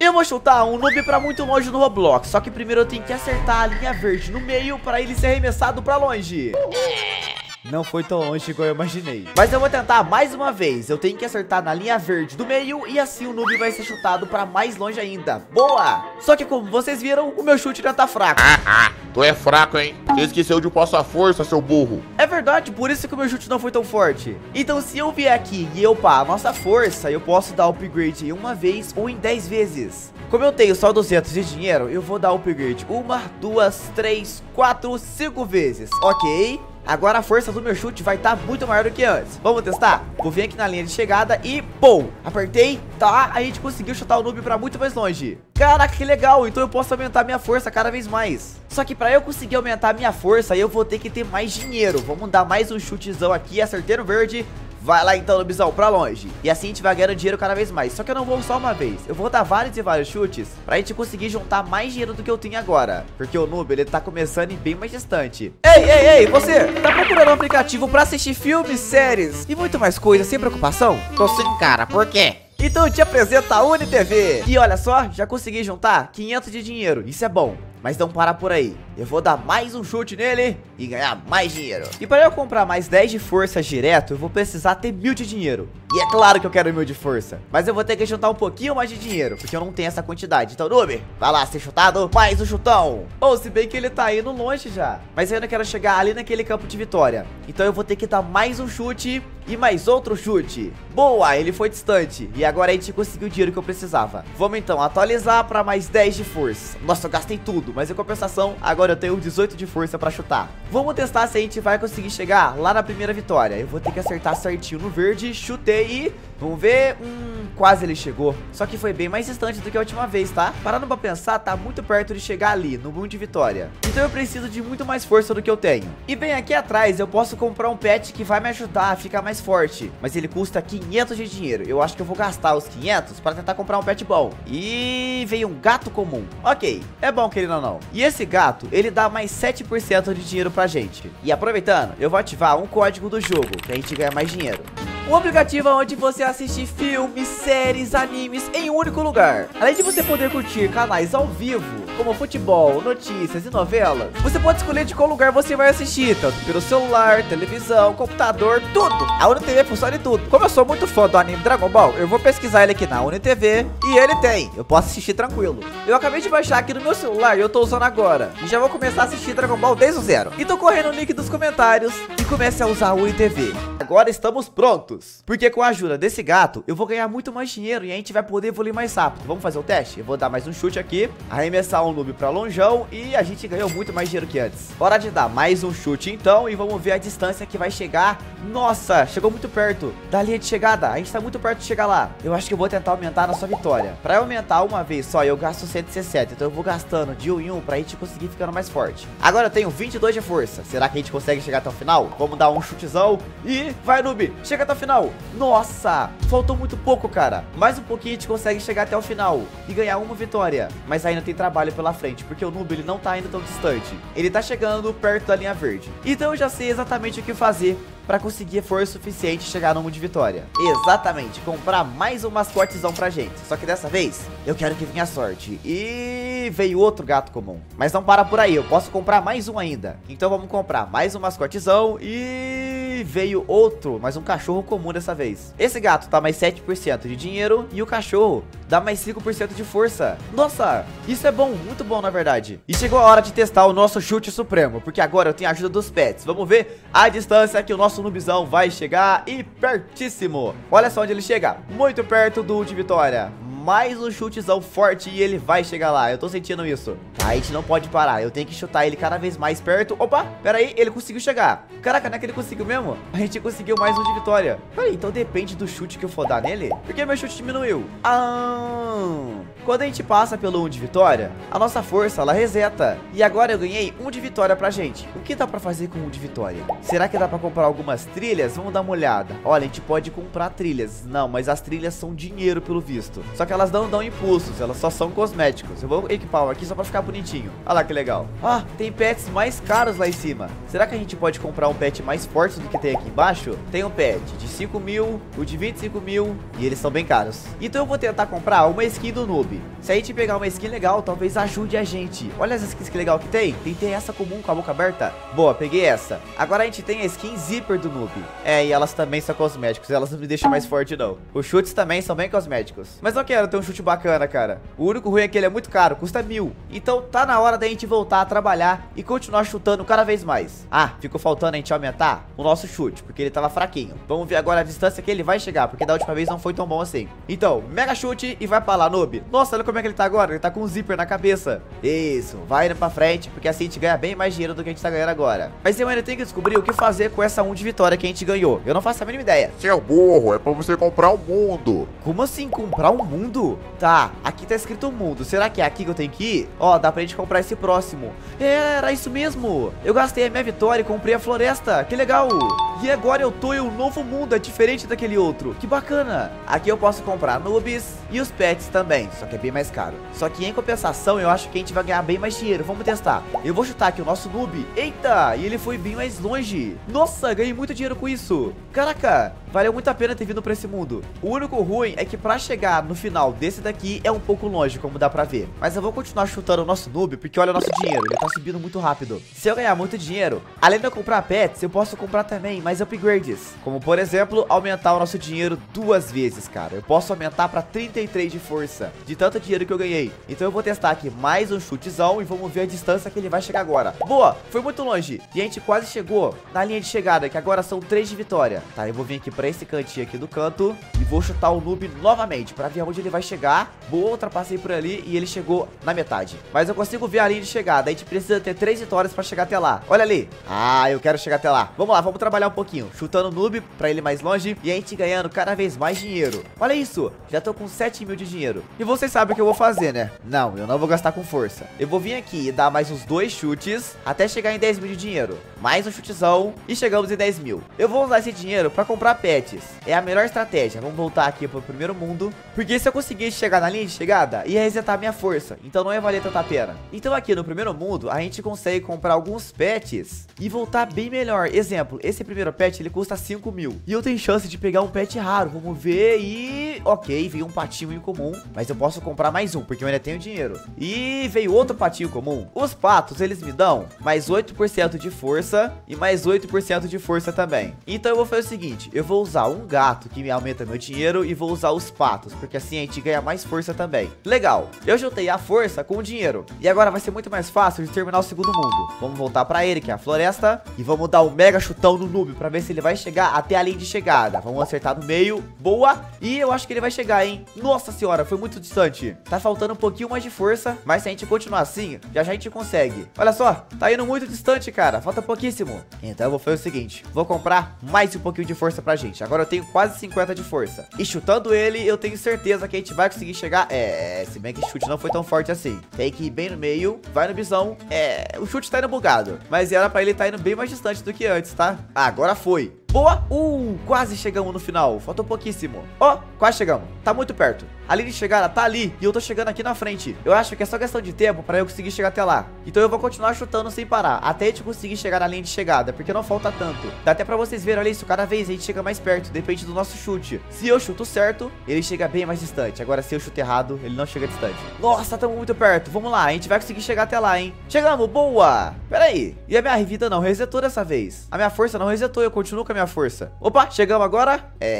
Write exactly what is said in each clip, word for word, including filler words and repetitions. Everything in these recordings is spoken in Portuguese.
Eu vou chutar um noob pra muito longe no Roblox. Só que primeiro eu tenho que acertar a linha verde no meio pra ele ser arremessado pra longe. Não foi tão longe igual eu imaginei. Mas eu vou tentar mais uma vez. Eu tenho que acertar na linha verde do meio e assim o noob vai ser chutado pra mais longe ainda. Boa! Só que como vocês viram, o meu chute já tá fraco. Ah, ah, tu é fraco, hein? Você esqueceu de passar força, seu burro. É verdade, por isso que o meu chute não foi tão forte. Então se eu vier aqui e eu upar a nossa força, eu posso dar upgrade em uma vez ou em dez vezes. Como eu tenho só duzentos de dinheiro, eu vou dar upgrade uma, duas, três, quatro, cinco vezes. Ok? Agora a força do meu chute vai estar muito maior do que antes. Vamos testar? Vou vir aqui na linha de chegada e pum! Apertei, tá? A gente conseguiu chutar o noob pra muito mais longe. Caraca, que legal! Então eu posso aumentar minha força cada vez mais. Só que pra eu conseguir aumentar minha força, eu vou ter que ter mais dinheiro. Vamos dar mais um chutezão aqui, acertei no verde. Vai lá então, noobzão, pra longe. E assim a gente vai ganhando dinheiro cada vez mais. Só que eu não vou só uma vez. Eu vou dar vários e vários chutes pra gente conseguir juntar mais dinheiro do que eu tenho agora. Porque o noob, ele tá começando e bem mais distante. Ei, ei, ei, você! Tá procurando um aplicativo pra assistir filmes, séries e muito mais coisa sem preocupação? Tô sem cara, por quê? Então eu te apresento a UniTV. E olha só, já consegui juntar quinhentos de dinheiro. Isso é bom. Mas não parar por aí. Eu vou dar mais um chute nele e ganhar mais dinheiro. E para eu comprar mais dez de força direto, eu vou precisar ter mil de dinheiro. E é claro que eu quero mil de força. Mas eu vou ter que juntar um pouquinho mais de dinheiro, porque eu não tenho essa quantidade. Então, noob, vai lá ser chutado. Mais um chutão. Ou se bem que ele tá indo longe já. Mas eu ainda quero chegar ali naquele campo de vitória. Então eu vou ter que dar mais um chute e mais outro chute. Boa, ele foi distante. E agora a gente conseguiu o dinheiro que eu precisava. Vamos então atualizar para mais dez de força. Nossa, eu gastei tudo. Mas em compensação, agora eu tenho dezoito de força pra chutar. Vamos testar se a gente vai conseguir chegar lá na primeira vitória. Eu vou ter que acertar certinho no verde. Chutei e... vamos ver... Hum, quase ele chegou. Só que foi bem mais distante do que a última vez, tá? Parando pra pensar, tá muito perto de chegar ali, no boom de vitória. Então eu preciso de muito mais força do que eu tenho. E bem aqui atrás, eu posso comprar um pet que vai me ajudar a ficar mais forte. Mas ele custa quinhentos de dinheiro. Eu acho que eu vou gastar os quinhentos pra tentar comprar um pet bom. E... veio um gato comum. Ok, é bom querendo ou não. E esse gato, ele dá mais sete por cento de dinheiro pra gente. E aproveitando, eu vou ativar um código do jogo, pra gente ganhar mais dinheiro. Um aplicativo onde você assiste filmes, séries, animes em um único lugar. Além de você poder curtir canais ao vivo, como futebol, notícias e novelas, você pode escolher de qual lugar você vai assistir, tanto pelo celular, televisão, computador, tudo. A UniTV funciona em tudo. Como eu sou muito fã do anime Dragon Ball, eu vou pesquisar ele aqui na UniTV e ele tem. Eu posso assistir tranquilo. Eu acabei de baixar aqui no meu celular e eu tô usando agora. E já vou começar a assistir Dragon Ball desde o zero. Então corre no link dos comentários e comece a usar a UniTV. Agora estamos prontos. Porque com a ajuda desse gato, eu vou ganhar muito mais dinheiro e a gente vai poder evoluir mais rápido. Vamos fazer o teste? Eu vou dar mais um chute aqui, arremessar um noob pra longeão e a gente ganhou muito mais dinheiro que antes. Hora de dar mais um chute então e vamos ver a distância que vai chegar. Nossa, chegou muito perto da linha de chegada. A gente tá muito perto de chegar lá. Eu acho que eu vou tentar aumentar na sua vitória. Pra aumentar uma vez só, eu gasto cento e sessenta. Então eu vou gastando de um em um pra gente conseguir ficando mais forte. Agora eu tenho vinte e dois de força. Será que a gente consegue chegar até o final? Vamos dar um chutezão e vai, noob, chega até o final. Nossa, faltou muito pouco, cara. Mais um pouquinho a gente consegue chegar até o final e ganhar uma vitória. Mas ainda tem trabalho pela frente, porque o noob ele não tá indo tão distante. Ele tá chegando perto da linha verde. Então eu já sei exatamente o que fazer pra conseguir força suficiente e chegar no mundo de vitória. Exatamente, comprar mais um mascotezão pra gente. Só que dessa vez, eu quero que venha a sorte. E veio outro gato comum. Mas não para por aí, eu posso comprar mais um ainda. Então vamos comprar mais um mascotezão e... veio outro, mais um cachorro comum dessa vez. Esse gato tá mais sete por cento de dinheiro e o cachorro dá mais cinco por cento de força. Nossa, isso é bom, muito bom na verdade. E chegou a hora de testar o nosso chute supremo, porque agora eu tenho a ajuda dos pets. Vamos ver a distância que o nosso noobzão vai chegar e pertíssimo. Olha só onde ele chega, muito perto do de vitória. Mais um chutezão forte e ele vai chegar lá. Eu tô sentindo isso. Tá, a gente não pode parar. Eu tenho que chutar ele cada vez mais perto. Opa, pera aí, ele conseguiu chegar. Caraca, não é que ele conseguiu mesmo? A gente conseguiu mais um de vitória. Pera aí, então depende do chute que eu for dar nele? Por que meu chute diminuiu? Ah, quando a gente passa pelo um de vitória, a nossa força, ela reseta. E agora eu ganhei um de vitória pra gente. O que dá pra fazer com um de vitória? Será que dá pra comprar algumas trilhas? Vamos dar uma olhada. Olha, a gente pode comprar trilhas. Não, mas as trilhas são dinheiro pelo visto. Só que elas não dão impulsos, elas só são cosméticos. Eu vou equipar um aqui só pra ficar bonitinho. Olha lá que legal. Ah, tem pets mais caros lá em cima. Será que a gente pode comprar um pet mais forte do que tem aqui embaixo? Tem um pet de cinco mil, o de vinte e cinco mil e eles são bem caros. Então eu vou tentar comprar uma skin do noob. noob. Se a gente pegar uma skin legal, talvez ajude a gente. Olha essa skin que legal que tem. Tem, tem essa comum com a boca aberta. Boa, peguei essa. Agora a gente tem a skin zíper do noob. É, e elas também são cosméticos. Elas não me deixam mais forte, não. Os chutes também são bem cosméticos. Mas eu quero ter um chute bacana, cara. O único ruim é que ele é muito caro. Custa mil. Então tá na hora da gente voltar a trabalhar e continuar chutando cada vez mais. Ah, ficou faltando a gente aumentar o nosso chute, porque ele tava fraquinho. Vamos ver agora a distância que ele vai chegar, porque da última vez não foi tão bom assim. Então, mega chute e vai pra lá, noob. Nossa, olha como é que ele tá agora. Ele tá com um zíper na cabeça. Isso, vai indo pra frente, porque assim a gente ganha bem mais dinheiro do que a gente tá ganhando agora. Mas eu ainda tenho que descobrir o que fazer com essa um de vitória que a gente ganhou. Eu não faço a mínima ideia. Seu burro, é pra você comprar o mundo. Como assim, comprar um mundo? Tá, aqui tá escrito mundo. Será que é aqui que eu tenho que ir? Ó, dá pra gente comprar esse próximo. É, era isso mesmo. Eu gastei a minha vitória e comprei a floresta. Que legal. E agora eu tô em um novo mundo, é diferente daquele outro. Que bacana. Aqui eu posso comprar noobs e os pets também, só que é bem mais caro. Só que em compensação eu acho que a gente vai ganhar bem mais dinheiro. Vamos testar. Eu vou chutar aqui o nosso noob. Eita, e ele foi bem mais longe. Nossa, ganhei muito dinheiro com isso. Caraca, valeu muito a pena ter vindo pra esse mundo. O único ruim é que pra chegar no final desse daqui é um pouco longe, como dá pra ver. Mas eu vou continuar chutando o nosso noob, porque olha o nosso dinheiro, ele tá subindo muito rápido. Se eu ganhar muito dinheiro, além de eu comprar pets, eu posso comprar também mais upgrades. Como por exemplo, aumentar o nosso dinheiro duas vezes, cara. Eu posso aumentar pra trinta e três de força, de tanto dinheiro que eu ganhei. Então eu vou testar aqui mais um chutezão e vamos ver a distância que ele vai chegar agora. Boa, foi muito longe. E a gente quase chegou na linha de chegada, que agora são três de vitória. Tá, eu vou vir aqui pra esse cantinho aqui do canto e vou chutar o noob novamente, pra ver onde ele vai chegar. Boa, ultrapassei por ali e ele chegou na metade. Mas eu consigo ver a linha de chegada. A gente precisa ter três vitórias pra chegar até lá. Olha ali. Ah, eu quero chegar até lá. Vamos lá, vamos trabalhar um pouquinho, chutando o noob pra ele mais longe e a gente ganhando cada vez mais dinheiro. Olha isso, já tô com sete mil de dinheiro. E vocês sabem o que eu vou fazer, né? Não, eu não vou gastar com força. Eu vou vir aqui e dar mais uns dois chutes até chegar em dez mil de dinheiro. Mais um chutezão e chegamos em dez mil. Eu vou usar esse dinheiro pra comprar pets. É a melhor estratégia. Vamos voltar aqui pro primeiro mundo, porque se eu conseguir chegar na linha de chegada, ia resetar minha força, então não ia valer tanta pena. Então aqui no primeiro mundo, a gente consegue comprar alguns pets e voltar bem melhor. Exemplo, esse primeiro pet, ele custa cinco mil. E eu tenho chance de pegar um pet raro. Vamos ver e... Ok, veio um patinho incomum, mas eu posso comprar mais um, porque eu ainda tenho dinheiro. E veio outro patinho comum. Os patos, eles me dão mais oito por cento de força e mais oito por cento de força também. Então eu vou fazer o seguinte, eu vou usar um gato que me aumenta meu dinheiro e vou usar os patos, porque assim a gente ganha mais força também. Legal, eu juntei a força com o dinheiro. E agora vai ser muito mais fácil de terminar o segundo mundo. Vamos voltar pra ele, que é a floresta, e vamos dar um mega chutão no noob pra ver se ele vai chegar até a linha de chegada. Vamos acertar no meio, boa. E eu acho que ele vai chegar, hein. Nossa senhora, foi muito distante. Tá faltando um pouquinho mais de força, mas se a gente continuar assim, já já a gente consegue. Olha só, tá indo muito distante, cara, falta pouquíssimo. Então eu vou fazer o seguinte, vou comprar mais um pouquinho de força pra gente. Agora eu tenho quase cinquenta de força. E chutando ele, eu tenho certeza que a gente vai conseguir chegar. É, se bem que o chute não foi tão forte assim. Tem que ir bem no meio, vai no bisão. É, o chute tá indo bugado, mas era pra ele tá indo bem mais distante do que antes, tá? Ah, agora foi. Boa! Uh, quase chegamos no final. Faltou pouquíssimo. Ó, oh, quase chegamos. Tá muito perto. A linha de chegada tá ali e eu tô chegando aqui na frente. Eu acho que é só questão de tempo pra eu conseguir chegar até lá. Então eu vou continuar chutando sem parar, até a gente conseguir chegar na linha de chegada, porque não falta tanto. Dá até pra vocês verem, olha isso, cada vez a gente chega mais perto, depende do nosso chute. Se eu chuto certo, ele chega bem mais distante. Agora se eu chuto errado, ele não chega distante. Nossa, tamo muito perto. Vamos lá, a gente vai conseguir chegar até lá, hein. Chegamos, boa! Pera aí, e a minha vida não resetou dessa vez? A minha força não resetou, eu continuo com a minha força. Opa, chegamos agora?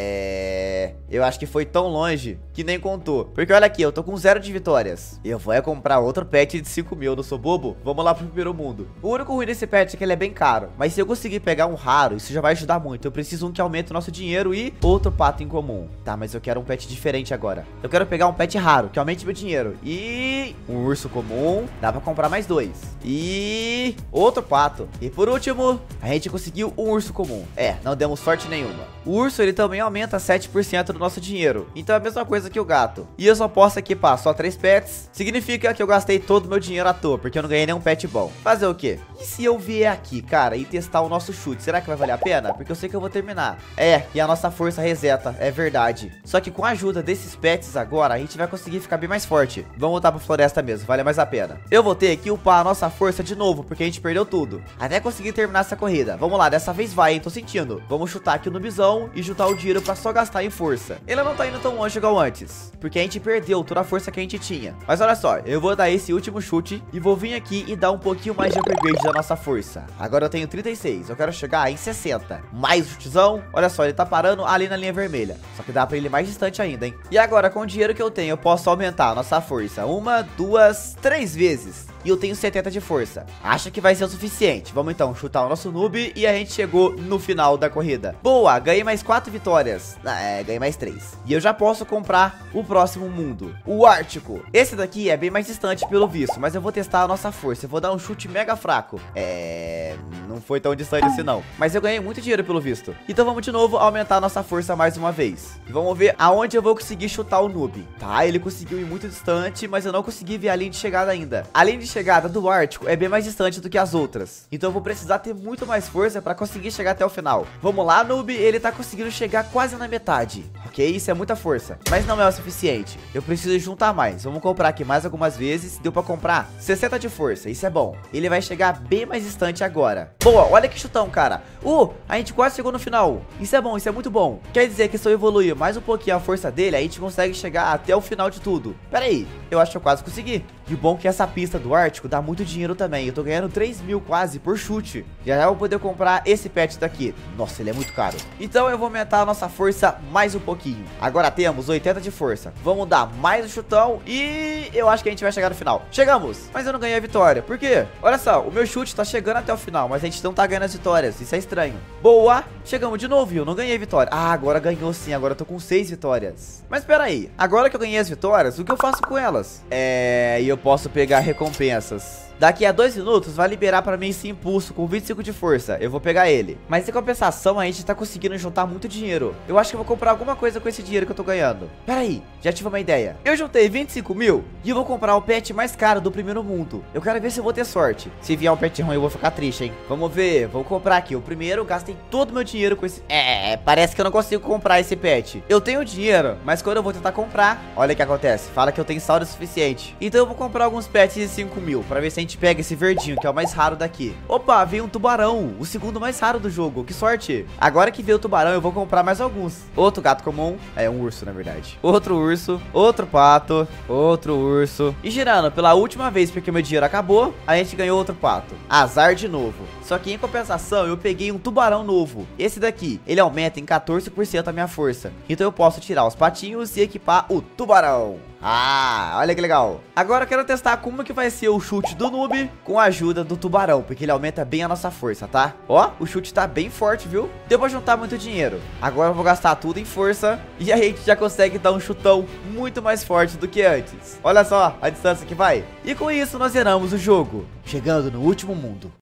É... Eu acho que foi tão longe que nem contou. Porque olha aqui, eu tô com zero de vitórias. Eu vou é comprar outro pet de cinco mil, não sou bobo? Vamos lá pro primeiro mundo. O único ruim desse pet é que ele é bem caro. Mas se eu conseguir pegar um raro, isso já vai ajudar muito. Eu preciso um que aumente o nosso dinheiro e outro pato em comum. Tá, mas eu quero um pet diferente agora. Eu quero pegar um pet raro, que aumente meu dinheiro. E... um urso comum. Dá pra comprar mais dois. E... outro pato. E por último, a gente conseguiu um urso comum. É, não demos sorte nenhuma. O urso, ele também aumenta sete por cento do nosso dinheiro. Então é a mesma coisa que o gato. E eu só posso equipar só três pets. Significa que eu gastei todo o meu dinheiro à toa, porque eu não ganhei nenhum pet bom. Fazer o quê? E se eu vier aqui, cara, e testar o nosso chute? Será que vai valer a pena? Porque eu sei que eu vou terminar. É, e a nossa força reseta, é verdade. Só que com a ajuda desses pets agora, a gente vai conseguir ficar bem mais forte. Vamos voltar pra floresta mesmo, vale mais a pena. Eu vou ter que upar a nossa força de novo, porque a gente perdeu tudo. Até conseguir terminar essa corrida. Vamos lá, dessa vez vai, hein? Tô sentindo. Vamos chutar aqui no bisão e juntar o dinheiro pra só gastar em força. força. Ele não tá indo tão longe igual antes, porque a gente perdeu toda a força que a gente tinha. Mas olha só, eu vou dar esse último chute e vou vir aqui e dar um pouquinho mais de upgrade da nossa força. Agora eu tenho trinta e seis, eu quero chegar em sessenta. Mais um chutezão. Olha só, ele tá parando ali na linha vermelha. Só que dá pra ele mais distante ainda, hein? E agora, com o dinheiro que eu tenho, eu posso aumentar a nossa força uma, duas, três vezes. E eu tenho setenta de força. Acha que vai ser o suficiente. Vamos então chutar o nosso noob e a gente chegou no final da corrida. Boa, ganhei mais quatro vitórias. Ah, é, ganhei mais três. E eu já posso comprar o próximo mundo, o Ártico. Esse daqui é bem mais distante pelo visto, mas eu vou testar a nossa força. Eu vou dar um chute mega fraco. É... não foi tão distante assim não. Mas eu ganhei muito dinheiro pelo visto. Então vamos de novo aumentar a nossa força mais uma vez. E vamos ver aonde eu vou conseguir chutar o noob. Tá, ele conseguiu ir muito distante, mas eu não consegui ver a linha de chegada ainda. A linha de chegada do Ártico é bem mais distante do que as outras. Então eu vou precisar ter muito mais força para conseguir chegar até o final. Vamos lá, noob, ele tá conseguindo chegar quase na metade. Ok, isso é muita força, mas não é o suficiente. Eu preciso juntar mais. Vamos comprar aqui mais algumas vezes. Deu para comprar sessenta de força, isso é bom. Ele vai chegar bem mais distante agora. Boa, olha que chutão, cara. Uh, a gente quase chegou no final. Isso é bom, isso é muito bom. Quer dizer que se eu evoluir mais um pouquinho a força dele, a gente consegue chegar até o final de tudo. Pera aí, eu acho que eu quase consegui. E o bom é que essa pista do Ártico dá muito dinheiro também. Eu tô ganhando três mil quase por chute. Já já eu vou poder comprar esse pet daqui. Nossa, ele é muito caro. Então eu vou aumentar a nossa força mais um pouquinho. Agora temos oitenta de força. Vamos dar mais um chutão e eu acho que a gente vai chegar no final. Chegamos, mas eu não ganhei a vitória. Por quê? Olha só, o meu chute tá chegando até o final, mas a gente não tá ganhando as vitórias. Isso é estranho. Boa, chegamos de novo, viu? Não ganhei a vitória. Ah, agora ganhou sim, agora eu tô com seis vitórias. Mas pera aí, agora que eu ganhei as vitórias, o que eu faço com elas? É, e eu posso pegar recompensas. Daqui a dois minutos vai liberar pra mim esse impulso com vinte e cinco de força. Eu vou pegar ele. Mas em compensação a gente tá conseguindo juntar muito dinheiro. Eu acho que eu vou comprar alguma coisa com esse dinheiro que eu tô ganhando. Pera aí, já tive uma ideia. Eu juntei vinte e cinco mil e eu vou comprar o pet mais caro do primeiro mundo. Eu quero ver se eu vou ter sorte. Se vier um pet ruim eu vou ficar triste, hein. Vamos ver, vou comprar aqui. O primeiro eu gastei todo o meu dinheiro com esse... É, parece que eu não consigo comprar esse pet. Eu tenho dinheiro, mas quando eu vou tentar comprar, olha o que acontece. Fala que eu tenho saldo suficiente. Então eu vou comprar alguns pets de cinco mil pra ver se a gente pega esse verdinho, que é o mais raro daqui. Opa, veio um tubarão, o segundo mais raro do jogo, que sorte. Agora que veio o tubarão, eu vou comprar mais alguns. Outro gato comum, é um urso na verdade. Outro urso, outro pato, outro urso. E girando pela última vez, porque meu dinheiro acabou, a gente ganhou outro pato. Azar de novo. Só que em compensação, eu peguei um tubarão novo. Esse daqui, ele aumenta em quatorze por cento a minha força. Então eu posso tirar os patinhos e equipar o tubarão. Ah, olha que legal. Agora eu quero testar como que vai ser o chute do noob com a ajuda do tubarão, porque ele aumenta bem a nossa força, tá? Ó, o chute tá bem forte, viu? Deu pra juntar muito dinheiro. Agora eu vou gastar tudo em força e a gente já consegue dar um chutão muito mais forte do que antes. Olha só a distância que vai. E com isso nós zeramos o jogo, chegando no último mundo.